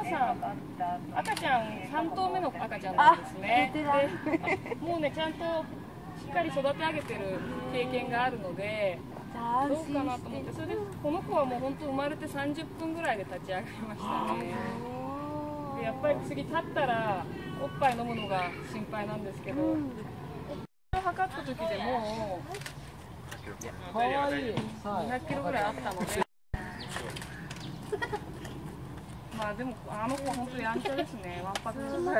さん、赤ちゃん3頭目の赤ちゃんなんですね。でもうねちゃんとしっかり育て上げてる経験があるのでどうかなと思って、それでこの子はもう本当生まれて30分ぐらいで立ち上がりましたね。でやっぱり次立ったらおっぱい飲むのが心配なんですけど、おっぱいを測った時でもう200キロぐらいあったので。まあでもあの子は本当にやんちゃですね。わんぱくです。も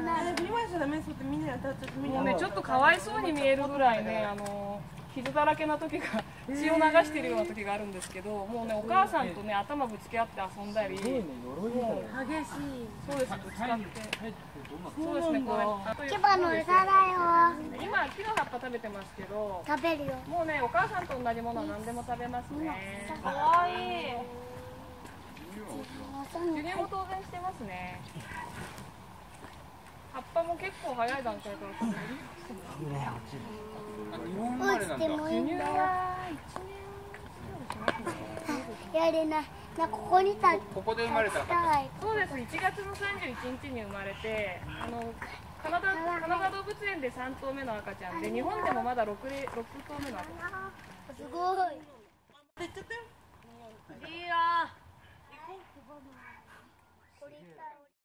うねちょっとかわいそうに見えるぐらいね傷だらけな時が血を流しているような時があるんですけど、もうねお母さんとね頭ぶつけ合って遊んだり、もう激しい。そうです、ぶつかって。そうですね、これ。 キバの餌だよ。 今木の葉っぱ食べてますけど、 食べるよ。 もうねお母さんと同じものは何でも食べますね。 かわいい。 授乳も当然してますね。葉っぱも結構早い段階から食べる。 落ちてもいいんだよ。やれない。ここに立って。 ここで生まれた赤ちゃん。 そうです。1月の31日に生まれて、カナダ動物園で3頭目の赤ちゃんで、日本でもまだ6頭目の赤ちゃん。 すごい。いいよ。これ